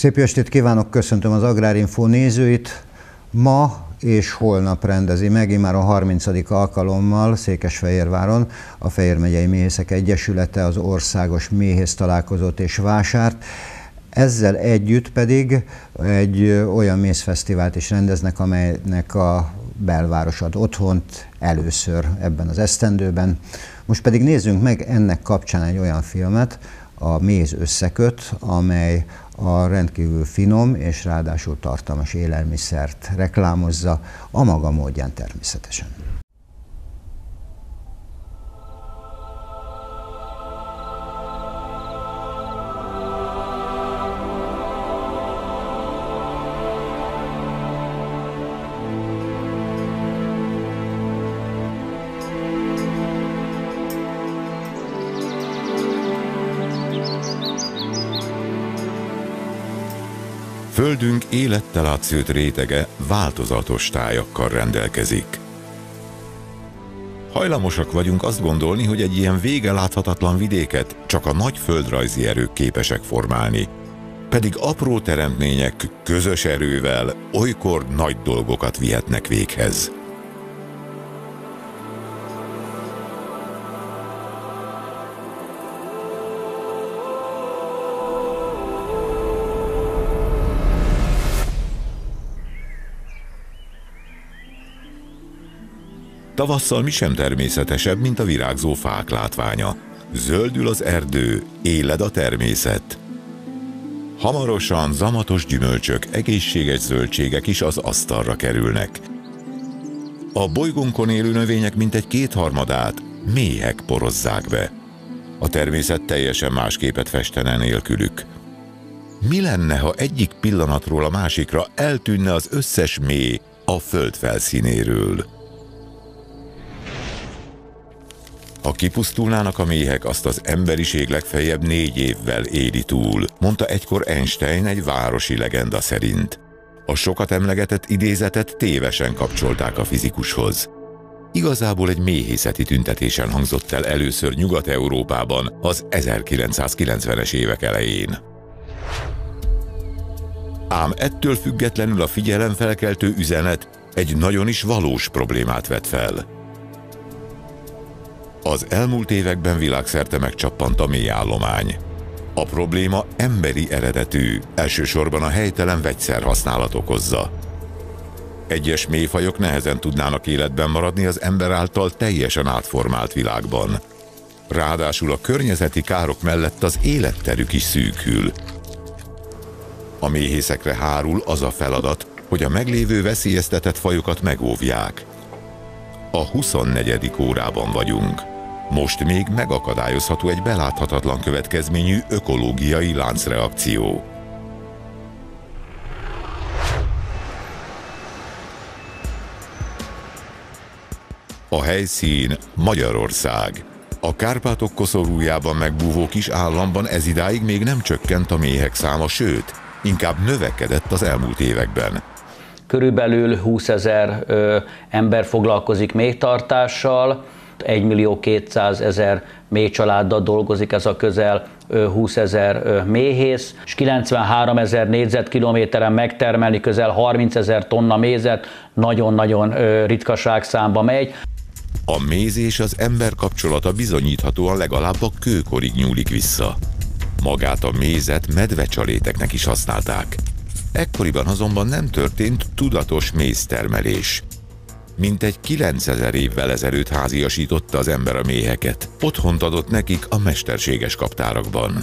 Szép estét kívánok, köszöntöm az Agrárinfo nézőit. Ma és holnap rendezi meg, immár a 30. alkalommal Székesfehérváron a Fejér Megyei Méhészek Egyesülete az országos méhész találkozót és vásárt. Ezzel együtt pedig egy olyan mézfesztivált is rendeznek, amelynek a belváros ad otthont először ebben az esztendőben. Most pedig nézzünk meg ennek kapcsán egy olyan filmet, a Méz összeköt, amely a rendkívül finom és ráadásul tartalmas élelmiszert reklámozza, a maga módján természetesen. Földünk élettel átszőtt rétege változatos tájakkal rendelkezik. Hajlamosak vagyunk azt gondolni, hogy egy ilyen vége láthatatlan vidéket csak a nagy földrajzi erők képesek formálni. Pedig apró teremtmények közös erővel olykor nagy dolgokat vihetnek véghez. Tavasszal mi sem természetesebb, mint a virágzó fák látványa. Zöldül az erdő, éled a természet. Hamarosan zamatos gyümölcsök, egészséges zöldségek is az asztalra kerülnek. A bolygónkon élő növények mintegy kétharmadát méhek porozzák be. A természet teljesen más képet festene nélkülük. Mi lenne, ha egyik pillanatról a másikra eltűnne az összes méh a föld felszínéről? Ha kipusztulnának a méhek, azt az emberiség legfeljebb 4 évvel éli túl, mondta egykor Einstein egy városi legenda szerint. A sokat emlegetett idézetet tévesen kapcsolták a fizikushoz. Igazából egy méhészeti tüntetésen hangzott el először Nyugat-Európában az 1990-es évek elején. Ám ettől függetlenül a figyelemfelkeltő üzenet egy nagyon is valós problémát vet fel. Az elmúlt években világszerte megcsappant a méhállomány. A probléma emberi eredetű, elsősorban a helytelen vegyszerhasználat okozza. Egyes méhfajok nehezen tudnának életben maradni az ember által teljesen átformált világban. Ráadásul a környezeti károk mellett az életterük is szűkül. A méhészekre hárul az a feladat, hogy a meglévő veszélyeztetett fajokat megóvják. A 24. órában vagyunk. Most még megakadályozható egy beláthatatlan következményű ökológiai láncreakció. A helyszín Magyarország. A Kárpátok koszorújában megbúvó kis államban ezidáig még nem csökkent a méhek száma, sőt, inkább növekedett az elmúlt években. Körülbelül 20 000 ember foglalkozik méhtartással, 1 200 000 méhcsaláddal dolgozik ez a közel 20 000 méhész, és 93 000 négyzetkilométeren megtermelni közel 30 000 tonna mézet nagyon-nagyon ritkaság számba megy. A méz és az ember kapcsolata bizonyíthatóan legalább a kőkorig nyúlik vissza. Magát a mézet medvecsaléteknek is használták. Ekkoriban azonban nem történt tudatos méztermelés. Mintegy 9000 évvel ezelőtt háziasította az ember a méheket. Otthont adott nekik a mesterséges kaptárakban.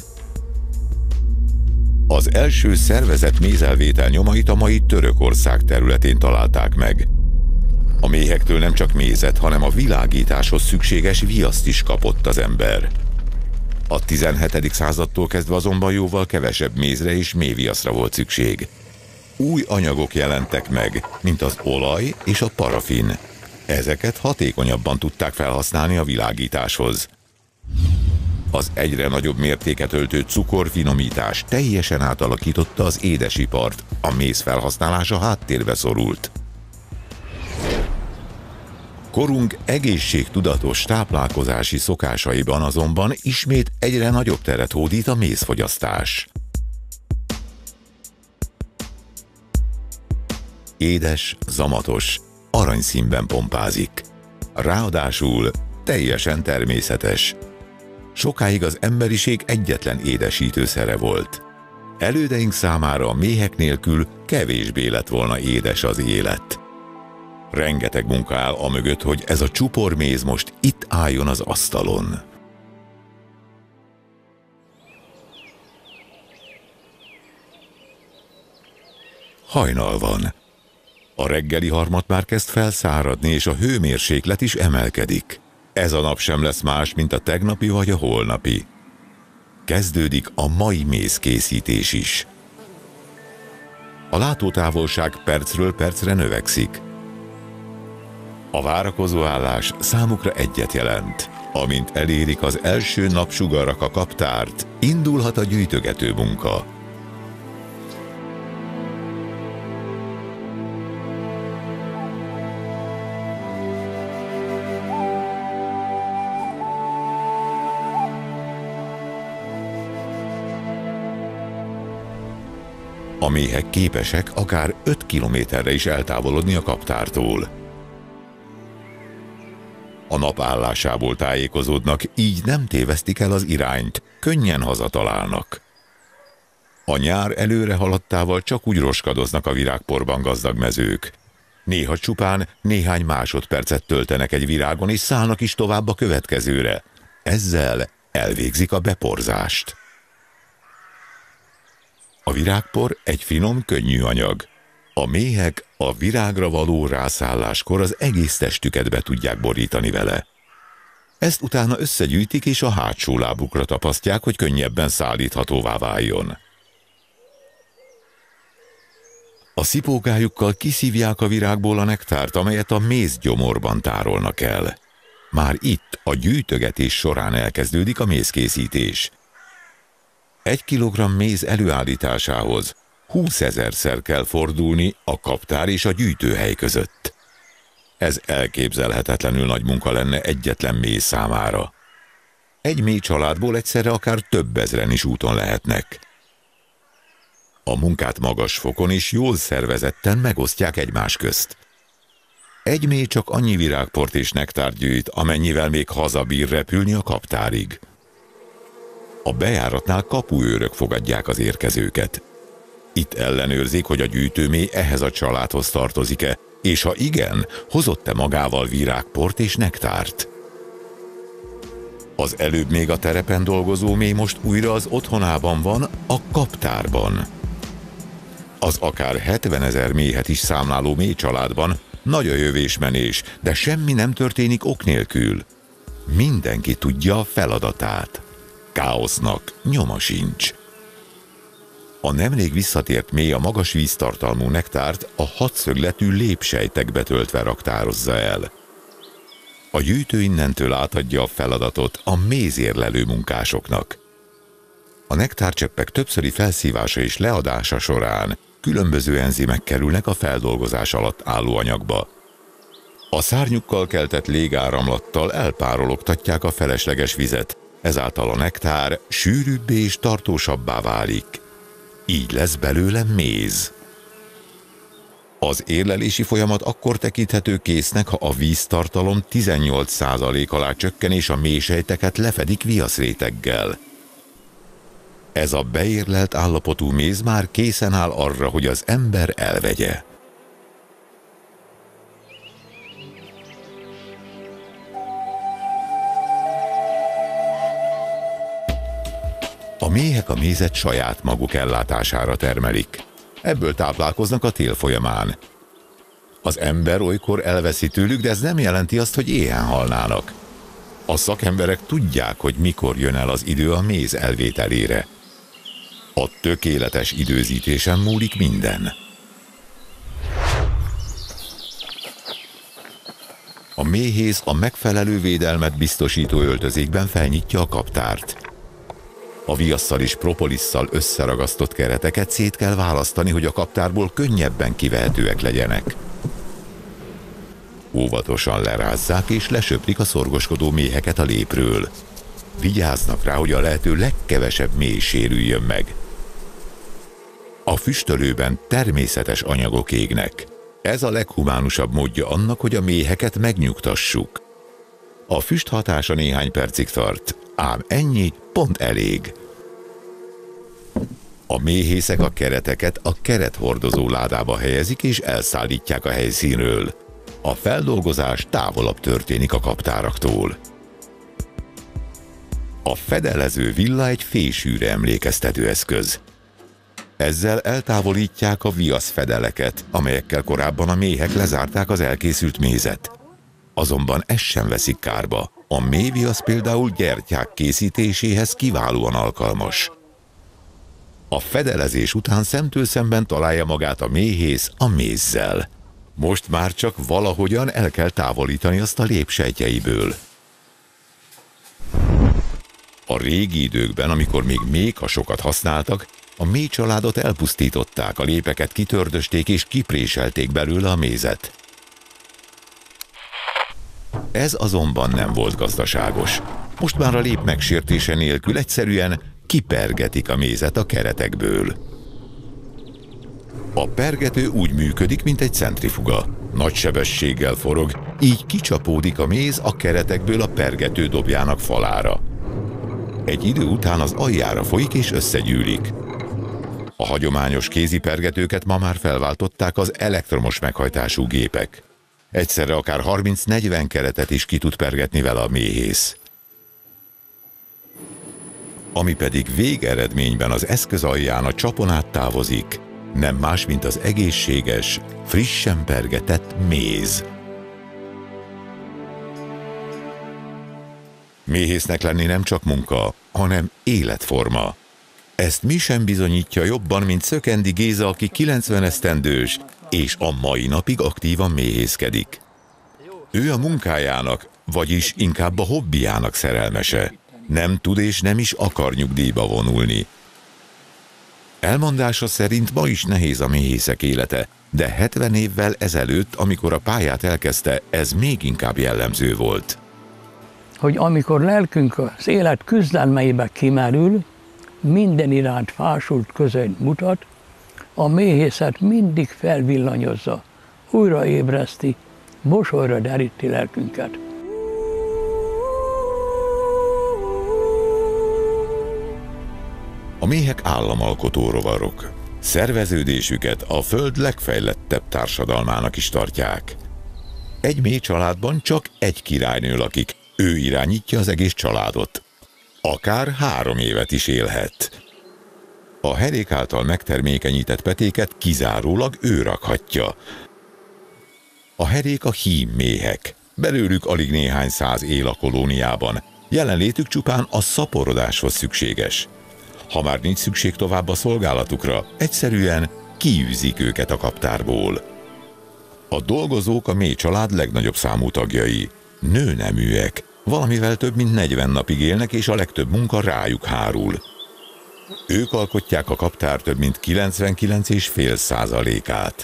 Az első szervezett mézelvétel nyomait a mai Törökország területén találták meg. A méhektől nem csak mézet, hanem a világításhoz szükséges viaszt is kapott az ember. A 17. századtól kezdve azonban jóval kevesebb mézre és méhviaszra volt szükség. Új anyagok jelentek meg, mint az olaj és a parafin. Ezeket hatékonyabban tudták felhasználni a világításhoz. Az egyre nagyobb mértéket öltő cukorfinomítás teljesen átalakította az édesipart, a méz felhasználása háttérbe szorult. Korunk egészségtudatos táplálkozási szokásaiban azonban ismét egyre nagyobb teret hódít a mézfogyasztás. Édes, zamatos, aranyszínben pompázik. Ráadásul teljesen természetes. Sokáig az emberiség egyetlen édesítőszere volt. Elődeink számára a méhek nélkül kevésbé lett volna édes az élet. Rengeteg munka áll amögött, hogy ez a csuporméz most itt álljon az asztalon. Hajnal van. A reggeli harmat már kezd felszáradni, és a hőmérséklet is emelkedik. Ez a nap sem lesz más, mint a tegnapi vagy a holnapi. Kezdődik a mai mézkészítés is. A látótávolság percről percre növekszik. A várakozó állás számukra egyet jelent. Amint elérik az első napsugarak a kaptárt, indulhat a gyűjtögető munka. A méhek képesek akár 5 kilométerre is eltávolodni a kaptártól. A nap állásából tájékozódnak, így nem tévesztik el az irányt, könnyen hazatalálnak. A nyár előre haladtával csak úgy roskadoznak a virágporban gazdag mezők. Néha csupán néhány másodpercet töltenek egy virágon, és szállnak is tovább a következőre. Ezzel elvégzik a beporzást. A virágpor egy finom, könnyű anyag. A méhek a virágra való rászálláskor az egész testüket be tudják borítani vele. Ezt utána összegyűjtik, és a hátsó lábukra tapasztják, hogy könnyebben szállíthatóvá váljon. A szipókájukkal kiszívják a virágból a nektárt, amelyet a mézgyomorban tárolnak el. Már itt a gyűjtögetés során elkezdődik a mézkészítés. 1 kilogramm méz előállításához 20 000-szer kell fordulni a kaptár és a gyűjtőhely között. Ez elképzelhetetlenül nagy munka lenne egyetlen méz számára. Egy méh családból egyszerre akár több ezren is úton lehetnek. A munkát magas fokon és jól szervezetten megosztják egymás közt. Egy méh csak annyi virágport és nektárt gyűjt, amennyivel még hazabír repülni a kaptárig. A bejáratnál kapuőrök fogadják az érkezőket. Itt ellenőrzik, hogy a gyűjtőméh ehhez a családhoz tartozik-e, és ha igen, hozott-e magával virágport és nektárt. Az előbb még a terepen dolgozó méh most újra az otthonában van, a kaptárban. Az akár 70 000 méhet is számláló méh családban nagy a jövésmenés, de semmi nem történik ok nélkül. Mindenki tudja a feladatát. Káosznak nyoma sincs. A nemrég visszatért méh a magas víztartalmú nektárt a hatszögletű lépsejtekbe töltve raktározza el. A gyűjtő innentől átadja a feladatot a mézérlelő munkásoknak. A nektárcseppek többszöri felszívása és leadása során különböző enzimek kerülnek a feldolgozás alatt álló anyagba. A szárnyukkal keltett légáramlattal elpárologtatják a felesleges vizet, ezáltal a nektár sűrűbbé és tartósabbá válik. Így lesz belőle méz. Az érlelési folyamat akkor tekinthető késznek, ha a víztartalom 18% alá csökken és a méhsejteket lefedik viaszréteggel. Ez a beérlelt állapotú méz már készen áll arra, hogy az ember elvegye. A méhek a mézet saját maguk ellátására termelik. Ebből táplálkoznak a tél folyamán. Az ember olykor elveszi tőlük, de ez nem jelenti azt, hogy éhen halnának. A szakemberek tudják, hogy mikor jön el az idő a méz elvételére. A tökéletes időzítésen múlik minden. A méhész a megfelelő védelmet biztosító öltözékben felnyitja a kaptárt. A viasszal és propolisszal összeragasztott kereteket szét kell választani, hogy a kaptárból könnyebben kivehetőek legyenek. Óvatosan lerázzák és lesöprik a szorgoskodó méheket a lépről. Vigyáznak rá, hogy a lehető legkevesebb méh sérüljön meg. A füstölőben természetes anyagok égnek. Ez a leghumánusabb módja annak, hogy a méheket megnyugtassuk. A füst hatása néhány percig tart, ám ennyi pont elég. A méhészek a kereteket a kerethordozó ládába helyezik és elszállítják a helyszínről. A feldolgozás távolabb történik a kaptáraktól. A fedelező villa egy fésűre emlékeztető eszköz. Ezzel eltávolítják a viaszfedeleket, amelyekkel korábban a méhek lezárták az elkészült mézet. Azonban ez sem veszik kárba. A méhviasz például gyertyák készítéséhez kiválóan alkalmas. A fedelezés után szemtől szemben találja magát a méhész a mézzel. Most már csak valahogyan el kell távolítani azt a lépsejtjeiből. A régi időkben, amikor még méhkasokat használtak, a méh családot elpusztították, a lépeket kitördösték és kipréselték belőle a mézet. Ez azonban nem volt gazdaságos. Most már a lép megsértése nélkül egyszerűen kipergetik a mézet a keretekből. A pergető úgy működik, mint egy centrifuga. Nagy sebességgel forog, így kicsapódik a méz a keretekből a pergető dobjának falára. Egy idő után az aljára folyik és összegyűlik. A hagyományos kézipergetőket ma már felváltották az elektromos meghajtású gépek. Egyszerre akár 30-40 keretet is ki tud pergetni vele a méhész. Ami pedig végeredményben az eszköz alján a csapon át távozik, nem más, mint az egészséges, frissen pergetett méz. Méhésznek lenni nem csak munka, hanem életforma. Ezt mi sem bizonyítja jobban, mint Szökendi Géza, aki 90 esztendős, és a mai napig aktívan méhészkedik. Ő a munkájának, vagyis inkább a hobbijának szerelmese. Nem tud és nem is akar nyugdíjba vonulni. Elmondása szerint ma is nehéz a méhészek élete, de 70 évvel ezelőtt, amikor a pályát elkezdte, ez még inkább jellemző volt. Hogy amikor lelkünk az élet küzdelmeibe kimerül, minden iránt fásult közönyt mutat, a méhészet mindig felvillanyozza, újraébreszti, mosolyra deríti lelkünket. A méhek államalkotó rovarok. Szerveződésüket a Föld legfejlettebb társadalmának is tartják. Egy méh családban csak egy királynő lakik, ő irányítja az egész családot. Akár 3 évet is élhet. A herék által megtermékenyített petéket kizárólag ő rakhatja. A herék a hímméhek. Belőlük alig néhány száz él a kolóniában. Jelenlétük csupán a szaporodáshoz szükséges. Ha már nincs szükség tovább a szolgálatukra, egyszerűen kiűzik őket a kaptárból. A dolgozók a méh család legnagyobb számú tagjai. Nőneműek. Valamivel több mint 40 napig élnek, és a legtöbb munka rájuk hárul. Ők alkotják a kaptár több mint 99,5%-át.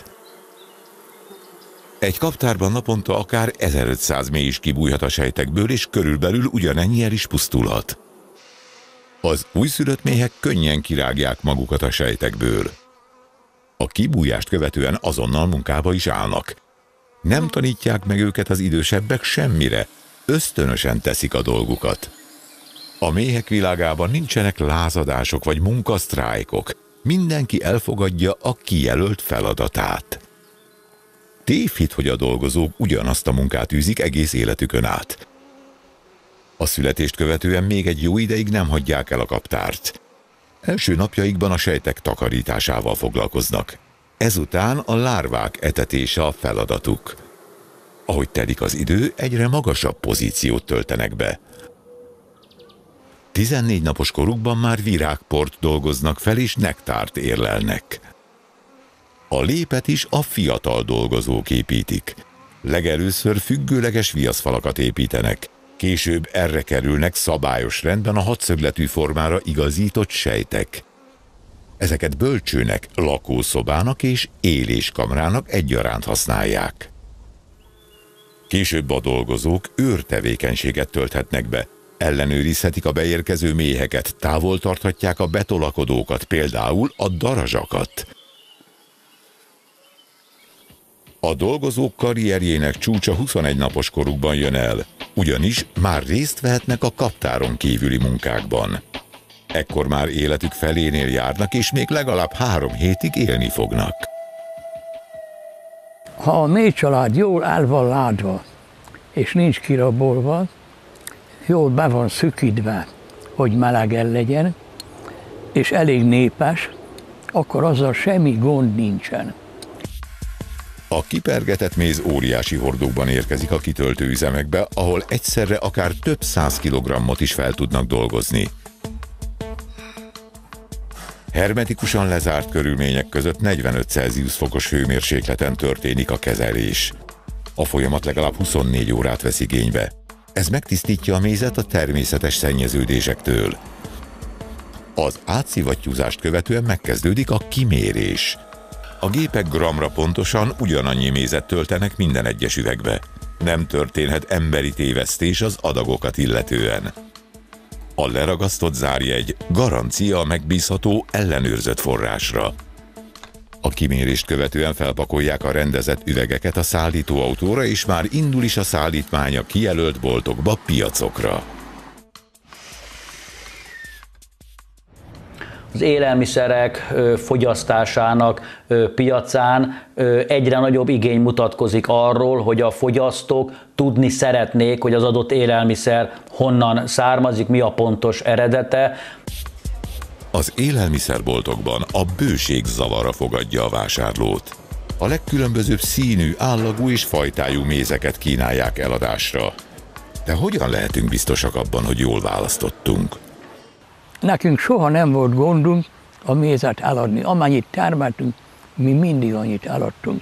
Egy kaptárban naponta akár 1500 méh is kibújhat a sejtekből, és körülbelül ugyanennyi el is pusztulhat. Az újszülött méhek könnyen kirágják magukat a sejtekből. A kibújást követően azonnal munkába is állnak. Nem tanítják meg őket az idősebbek semmire, ösztönösen teszik a dolgukat. A méhek világában nincsenek lázadások vagy munkasztrájkok, mindenki elfogadja a kijelölt feladatát. Tévhit, hogy a dolgozók ugyanazt a munkát űzik egész életükön át. A születést követően még egy jó ideig nem hagyják el a kaptárt. Első napjaikban a sejtek takarításával foglalkoznak. Ezután a lárvák etetése a feladatuk. Ahogy telik az idő, egyre magasabb pozíciót töltenek be. 14 napos korukban már virágport dolgoznak fel és nektárt érlelnek. A lépet is a fiatal dolgozók építik. Legelőször függőleges viaszfalakat építenek, később erre kerülnek szabályos rendben a hatszögletű formára igazított sejtek. Ezeket bölcsőnek, lakószobának és éléskamrának egyaránt használják. Később a dolgozók őrtevékenységet tölthetnek be, ellenőrizhetik a beérkező méheket, távol tarthatják a betolakodókat, például a darazsakat. A dolgozók karrierjének csúcsa 21 napos korukban jön el, ugyanis már részt vehetnek a kaptáron kívüli munkákban. Ekkor már életük felénél járnak, és még legalább 3 hétig élni fognak. Ha a méhcsalád jól el van ládva, és nincs kirabolva, jól be van szükítve, hogy melegen legyen, és elég népes, akkor azzal semmi gond nincsen. A kipergetett méz óriási hordókban érkezik a kitöltőüzemekbe, ahol egyszerre akár több 100 kilogrammot is fel tudnak dolgozni. Hermetikusan lezárt körülmények között 45 Celsius fokos hőmérsékleten történik a kezelés. A folyamat legalább 24 órát vesz igénybe. Ez megtisztítja a mézet a természetes szennyeződésektől. Az átszivattyúzást követően megkezdődik a kimérés. A gépek gramra pontosan ugyanannyi mézet töltenek minden egyes üvegbe. Nem történhet emberi tévesztés az adagokat illetően. A leragasztott zárjegy garancia a megbízható, ellenőrzött forrásra. A kimérést követően felpakolják a rendezett üvegeket a szállítóautóra, és már indul is a szállítmány a kijelölt boltokba, piacokra. Az élelmiszerek fogyasztásának piacán egyre nagyobb igény mutatkozik arról, hogy a fogyasztók tudni szeretnék, hogy az adott élelmiszer honnan származik, mi a pontos eredete. Az élelmiszerboltokban a bőség zavara fogadja a vásárlót. A legkülönbözőbb színű, állagú és fajtájú mézeket kínálják eladásra. De hogyan lehetünk biztosak abban, hogy jól választottunk? Nekünk soha nem volt gondunk a mézet eladni. Amennyit termeltünk, mi mindig annyit eladtunk.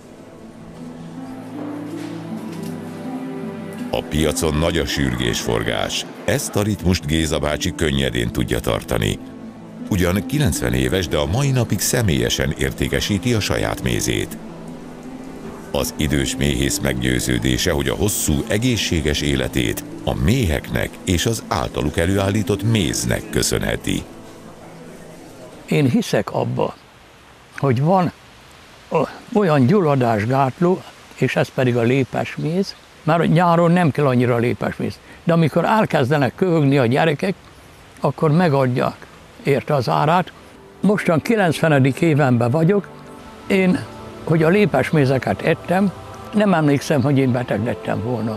A piacon nagy a sürgésforgás. Ezt a ritmust Géza bácsi könnyedén tudja tartani. Ugyan 90 éves, de a mai napig személyesen értékesíti a saját mézét. Az idős méhész meggyőződése, hogy a hosszú, egészséges életét a méheknek és az általuk előállított méznek köszönheti. Én hiszek abba, hogy van olyan gyulladásgátló, és ez pedig a lépesméz, mert nyáron nem kell annyira lépesméz, de amikor elkezdenek köhögni a gyerekek, akkor megadják érte az árát. Mostan 90. évenben vagyok, én, hogy a lépesmézeket ettem, nem emlékszem, hogy én beteg lettem volna.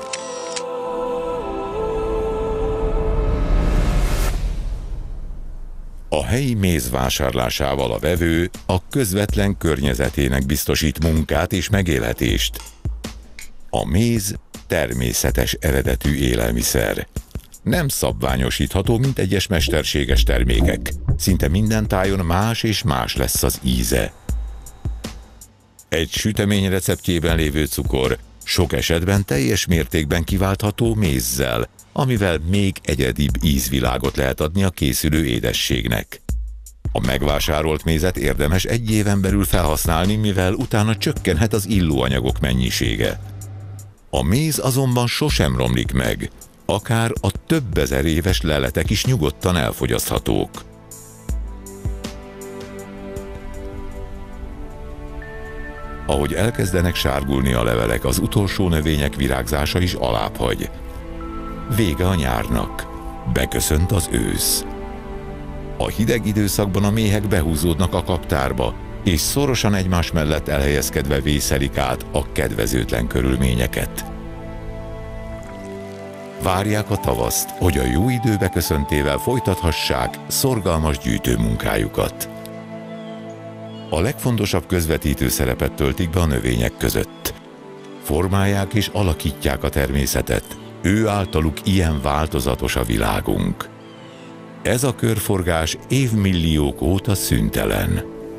A helyi méz vásárlásával a vevő a közvetlen környezetének biztosít munkát és megélhetést. A méz természetes eredetű élelmiszer. Nem szabványosítható, mint egyes mesterséges termékek. Szinte minden tájon más és más lesz az íze. Egy sütemény receptjében lévő cukor sok esetben teljes mértékben kiváltható mézzel, amivel még egyedibb ízvilágot lehet adni a készülő édességnek. A megvásárolt mézet érdemes 1 éven belül felhasználni, mivel utána csökkenhet az illóanyagok mennyisége. A méz azonban sosem romlik meg, akár a több ezer éves leletek is nyugodtan elfogyaszthatók. Ahogy elkezdenek sárgulni a levelek, az utolsó növények virágzása is alábbhagy. Vége a nyárnak, beköszönt az ősz. A hideg időszakban a méhek behúzódnak a kaptárba, és szorosan egymás mellett elhelyezkedve vészelik át a kedvezőtlen körülményeket. Várják a tavaszt, hogy a jó idő beköszöntével folytathassák szorgalmas gyűjtőmunkájukat. A legfontosabb közvetítő szerepet töltik be a növények között. Formálják és alakítják a természetet, ő általuk ilyen változatos a világunk. Ez a körforgás évmilliók óta szüntelen.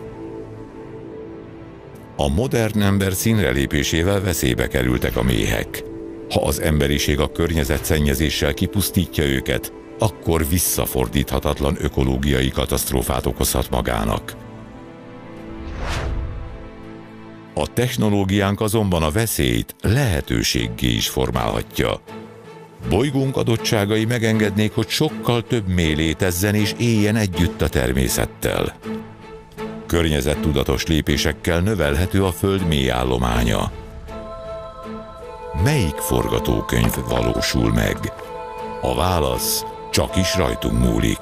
A modern ember színre lépésével veszélybe kerültek a méhek. Ha az emberiség a környezetszennyezéssel kipusztítja őket, akkor visszafordíthatatlan ökológiai katasztrófát okozhat magának. A technológiánk azonban a veszélyt lehetőséggé is formálhatja. Bolygónk adottságai megengednék, hogy sokkal több méh létezzen és éljen együtt a természettel. Környezettudatos lépésekkel növelhető a Föld mélyállománya. Melyik forgatókönyv valósul meg? A válasz csak is rajtunk múlik.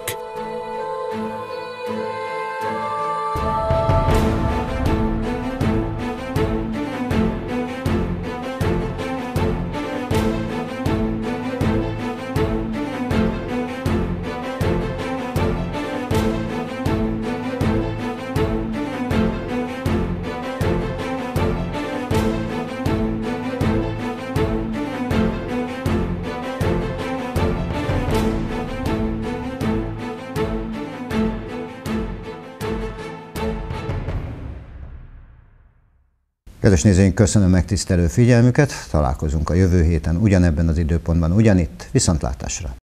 Kedves nézőink, köszönöm megtisztelő figyelmüket, találkozunk a jövő héten ugyanebben az időpontban, ugyanitt, viszontlátásra!